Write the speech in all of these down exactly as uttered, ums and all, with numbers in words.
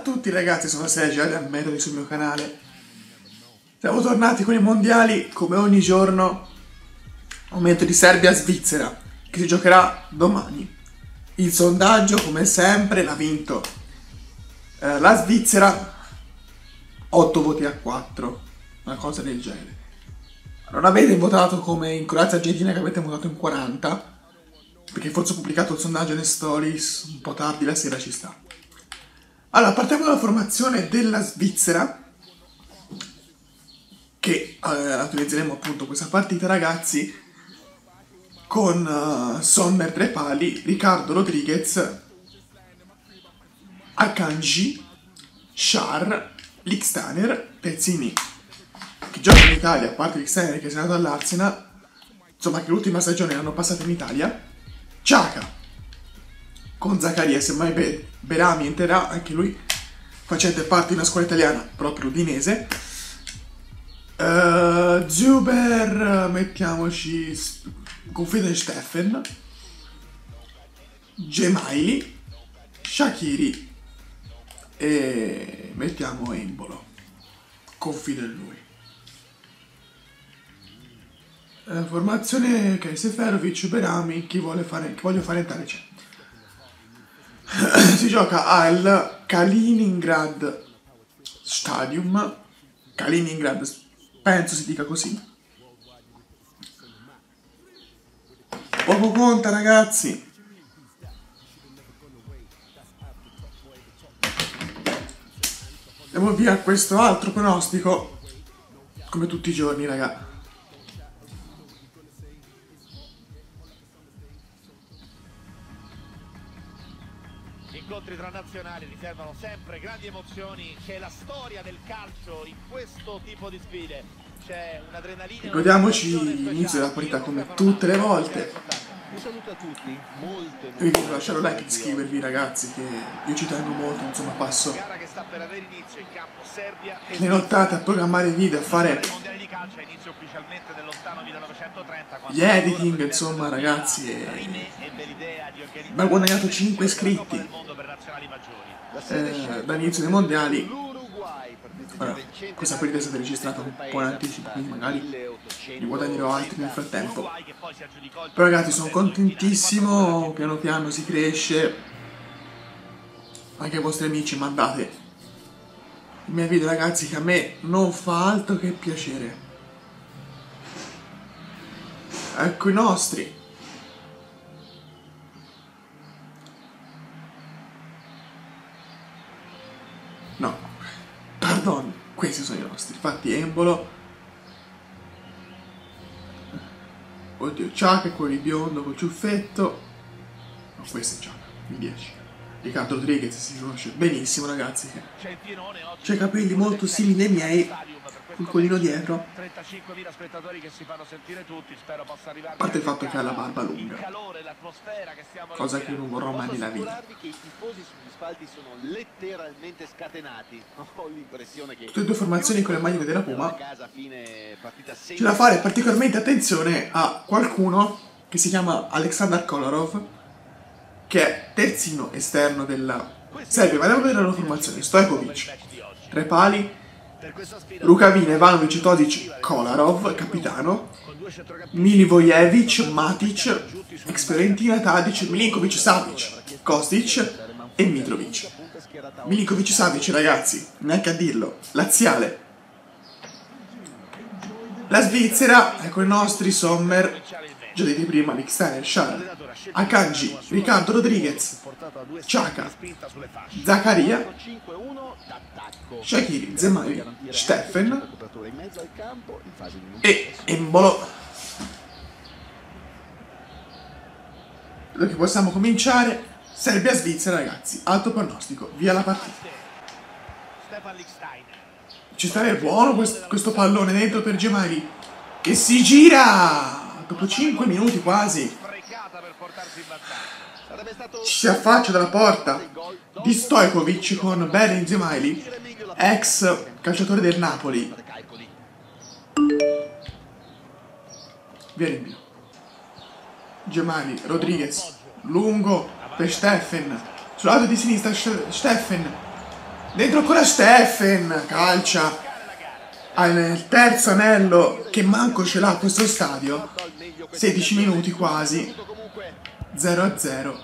tutti ragazzi, sono Sergio e Metodi sul mio canale. Siamo tornati con i mondiali come ogni giorno. Momento di Serbia-Svizzera che si giocherà domani. Il sondaggio come sempre l'ha vinto eh, la Svizzera otto voti a quattro, una cosa del genere. Non avete votato come in Croazia-Argentina che avete votato in quaranta, perché forse ho pubblicato il sondaggio nelle stories un po' tardi la sera, ci sta. Allora, partiamo dalla formazione della Svizzera, che eh, utilizzeremo appunto questa partita, ragazzi, con uh, Sommer tre pali, Riccardo Rodriguez, Akanji, Schär, Lichtsteiner, Pezzini, che gioca in Italia, a parte Lichtsteiner che è andato all'Arsenal, insomma che l'ultima stagione l'hanno passata in Italia, Xhaka, con Zaccaria, semmai Be Berami entrerà, anche lui facente parte di una scuola italiana, proprio udinese. Uh, Zuber, mettiamoci Confide Steffen, Gemaili, Shaqiri e mettiamo Embolo, confido in lui. Uh, formazione che okay, Seferovic, Berami, chi vuole fare, chi voglio fare entrare c'è. Si gioca al Kaliningrad Stadium, Kaliningrad, penso si dica così. Poco conta ragazzi. Andiamo via a questo altro pronostico, come tutti i giorni raga. Incontri tra nazionali riservano sempre grandi emozioni, c'è la storia del calcio in questo tipo di sfide, c'è un'adrenalina. Ricordiamoci l'inizio della partita come tutte le volte. Un saluto a tutti, molte, molte vi devo lasciare un like e iscrivervi ragazzi, che io ci tengo molto, insomma passo gara che sta per avere inizio in campo Serbia e le nottate a programmare video, a fare gli editing, insomma ragazzi, e mi ha guadagnato cinque iscritti eh, dall'inizio dei mondiali. Ora, questa partita è stata registrata un po' in anticipo, quindi magari ne guadagnerò altri nel frattempo. Però ragazzi sono contentissimo, piano piano si cresce. Anche ai vostri amici mandate i miei video ragazzi, che a me non fa altro che piacere. Ecco i nostri. No, pardon, questi sono i nostri. Infatti Embolo, oddio, Xhaka è quello di biondo col ciuffetto. No, questo è Xhaka, mi piace. Riccardo Rodriguez si conosce benissimo ragazzi, che c'ha i capelli molto simili ai miei, col collino dietro, a parte il fatto che ha la barba lunga, cosa che non vorrò mai nella vita. Tutte e due formazioni con le maglie della Puma. C'è da fare particolarmente attenzione a qualcuno che si chiama Aleksandar Kolarov, che è terzino esterno della Serbia. Ma andiamo a vedere la formazione. Stojkovic, tre pali, Rukavina, Ivanovic, Todic, Kolarov, capitano, Milivojevic, Matic, ex Fiorentina, Tadic, Milinkovic, Savic, Kostic e Mitrovic. Milinkovic, Savic ragazzi, neanche a dirlo, laziale. La Svizzera, ecco i nostri Sommer, già detto prima, Lichtsteiner, Schär, Akanji, Riccardo Rodriguez, Xhaka, Zaccaria, Shaqiri, Gemaili, Steffen e Embolo. Credo che possiamo cominciare. Serbia-Svizzera ragazzi, alto pronostico, via la partita. Ci starebbe buono questo, questo pallone dentro per Gemaili, che si gira dopo cinque minuti quasi. Ci si affaccia dalla porta di Stojkovic con Berin Gemaili, ex calciatore del Napoli. Via rinvio. Gemaili, Rodriguez, lungo per Steffen, sul lato di sinistra Steffen, Dentro ancora Steffen, calcia al terzo anello che manco ce l'ha questo stadio. sedici minuti quasi, zero a zero.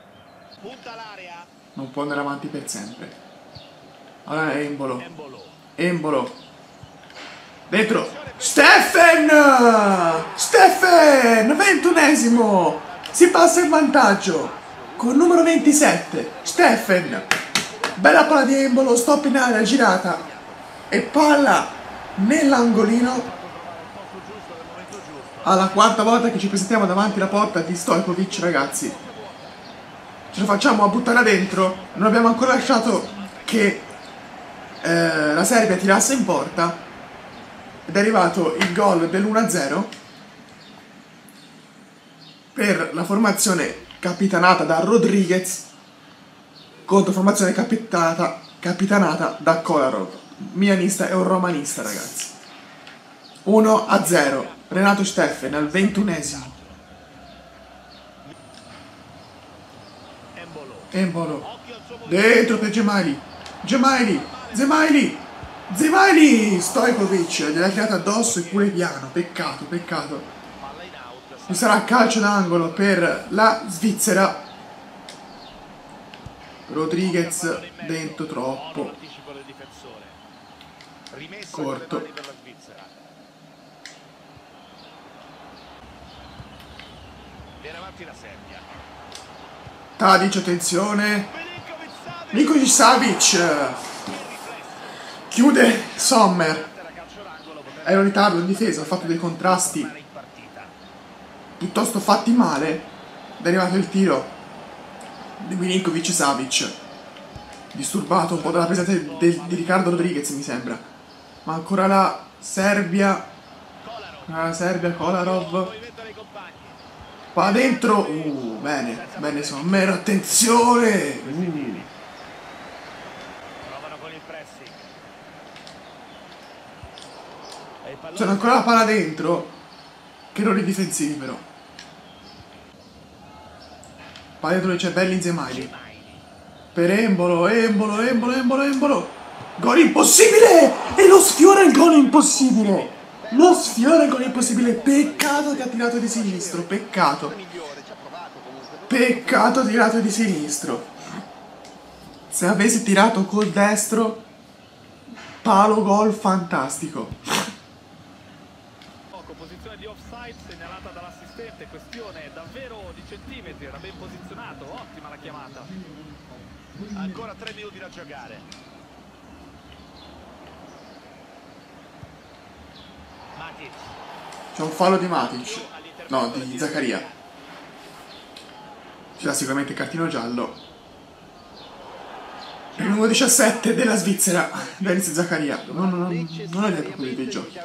Non può andare avanti per sempre. Allora Embolo, Embolo, dentro, Steffen, Steffen, ventunesimo, si passa in vantaggio con numero ventisette, Steffen, bella palla di Embolo, stop in area, girata e palla nell'angolino. Alla quarta volta che ci presentiamo davanti alla porta di Stojkovic, ragazzi. Ce la facciamo a buttarla dentro. Non abbiamo ancora lasciato che eh, la Serbia tirasse in porta. Ed è arrivato il gol dell'uno a zero per la formazione capitanata da Rodriguez contro formazione capitanata, capitanata da Kolarov. Milanista e un romanista, ragazzi. uno a zero. Renato Steffen al ventunesimo. Embolo. Dentro per Gemaili. Gemaili. Zemaili. Zemaili. Stojkovic gliel'ha tirata addosso e pure piano. Peccato, peccato. Ci sarà calcio d'angolo per la Svizzera. Rodriguez dentro troppo. Corto. Tadic, attenzione. Nikovic Savic chiude Sommer. Era in ritardo in difesa, ha fatto dei contrasti piuttosto fatti male ed è arrivato il tiro di Milinkovic Savic, disturbato un po' dalla presenza di Riccardo Rodriguez, mi sembra. Ma ancora la Serbia, la Serbia, Kolarov, va dentro, uh, bene, bene Sommer, attenzione, uh. C'è ancora la palla dentro, che errori difensivi però. Palla dentro c'è Belli Zemaili. Per Embolo, Embolo, Embolo, Embolo, Embolo. Gol impossibile! E lo sfiora il gol impossibile! Lo sfiora il gol impossibile. Peccato che ha tirato di sinistro, peccato. Peccato tirato di sinistro. Se avessi tirato col destro, palo gol fantastico. Posizione di offside segnalata dall'assistente, questione davvero di centimetri, era ben posizionato, ottima la chiamata. Ancora tre minuti da giocare. Matic. C'è un fallo di Matic, no, di Zaccaria. Ci dà sicuramente il cartino giallo. Il numero diciassette della Svizzera, Denis Zaccaria. Non, non, non è detto quelli dei giochi.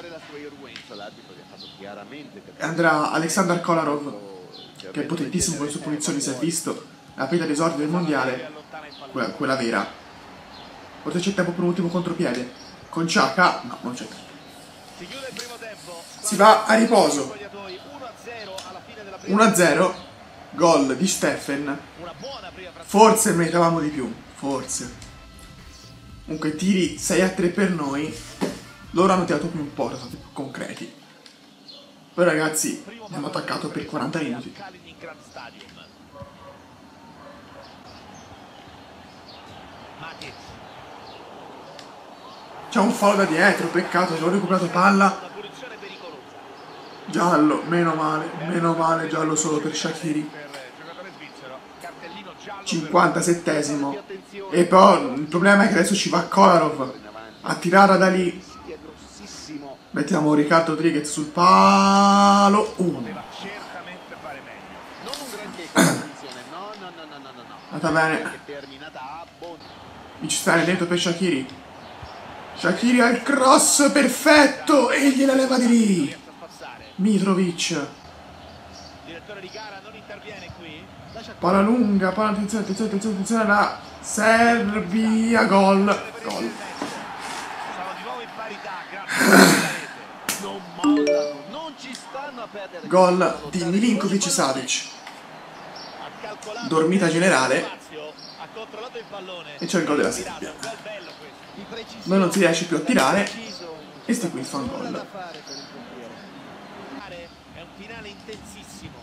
Andrà Alexander Kolarov, che è potentissimo con le sue punizioni, si è visto. La partita d'esordio del mondiale, quella, quella vera. Forse c'è tempo per un ultimo contropiede. Con Xhaka, no, non c'è tempo. Si va a riposo. uno a zero, gol di Steffen. Forse meritavamo di più, forse. Comunque tiri sei a tre per noi. Loro hanno tirato più un po', sono stati più concreti. Poi ragazzi, abbiamo attaccato per quaranta minuti. C'è un fallo da dietro, peccato, se ho recuperato palla. Giallo, meno male, meno male, giallo solo per Shaqiri. cinquantasettesimo. E poi il problema è che adesso ci va Kolarov a tirare da lì. Mettiamo Riccardo Rodriguez sul palo. Uh. Andata bene. Mi ci sta dentro per Shaqiri. Shaqiri ha il cross perfetto e gliela leva di lì. Mitrovic. Palla lunga, palla, attenzione, attenzione, attenzione, attenzione, la Serbia, gol. Gol. Gol di Milinkovic Savic. dormita generale ha controllato il pallone e c'è il gol della Serbia. Noi non si riesce più a tirare e sti qui fa un gol. È un finale intensissimo.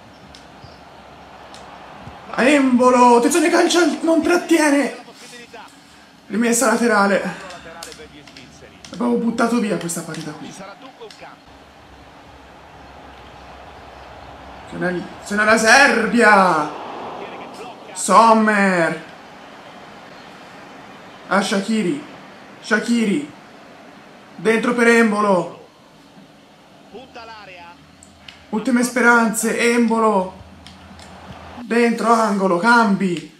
Embolo, attenzione, calcia, non trattiene. Rimessa laterale. Abbiamo buttato via questa partita qui. Se no la Serbia. Sommer. Ah, Shaqiri. Shaqiri. Dentro per Embolo. Ultime speranze. Embolo. Dentro angolo. Cambi.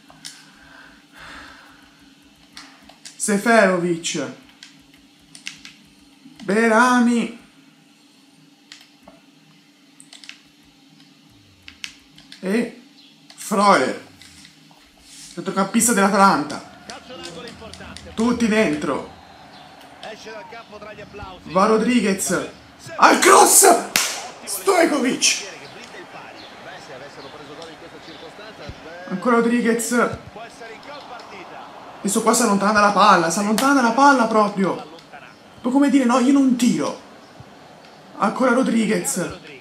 Seferovic. Berami. E Freuler, centrocampista dell'Atalanta. Tutti dentro. Va Rodriguez. Al cross. Stojkovic. Ancora Rodriguez. Adesso qua si allontana dalla palla. Si allontana dalla palla proprio. Poi come dire no, io non tiro. Ancora Rodriguez.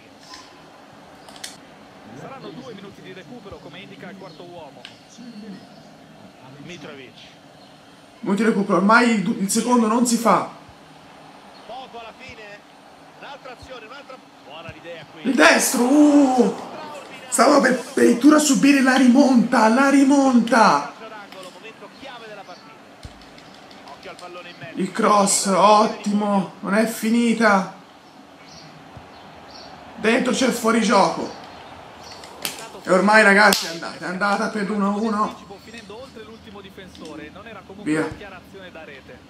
Saranno due minuti di recupero come indica il quarto uomo. Mitrovic. Minuti di recupero, ormai il, il secondo non si fa. Poco alla fine. Un'altra azione, un'altra. Buona l'idea qui. Il destro, uh! Stavo per addirittura subire la rimonta, la rimonta. Momento chiave della partita. Occhio al pallone in mezzo. Il cross, ottimo, non è finita. Dentro c'è il fuorigioco. E ormai ragazzi è andata, è andata per uno a uno. Finendo oltre l'ultimo difensore, non era comunque Via. una chiara azione da rete.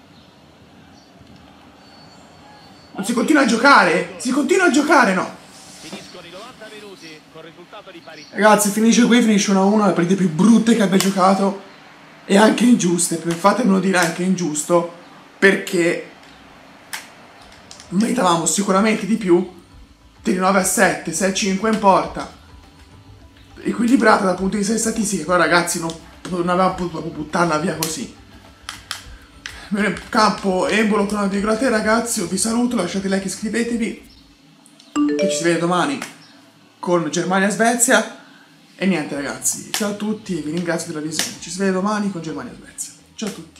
Non si continua a giocare? Si continua a giocare, no? Finiscono i novanta minuti con risultato di parità. Ragazzi, finisce qui, finisce uno a uno, le partite più brutte che abbia giocato. E anche ingiuste, fatemelo dire anche ingiusto, perché meritavamo sicuramente di più. Di nove a sette, sei a cinque in porta. Equilibrata dal punto di vista statistiche, però ragazzi non, non avevamo potuto buttarla via così. Nel campo Embolo con una virgola te ragazzi, io vi saluto, lasciate like, iscrivetevi, che ci si vede domani con Germania-Svezia. E niente ragazzi, ciao a tutti e vi ringrazio della visione, ci si vede domani con Germania-Svezia. Ciao a tutti.